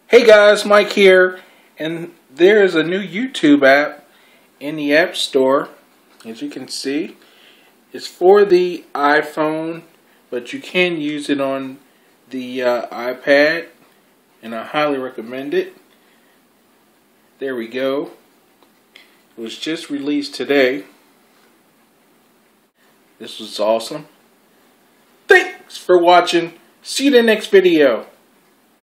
Hey guys, Mike here, and there is a new YouTube app in the App Store. As you can see, it's for the iPhone, but you can use it on the iPad, and I highly recommend it. There we go. It was just released today. This was awesome. Thanks for watching. See you in the next video.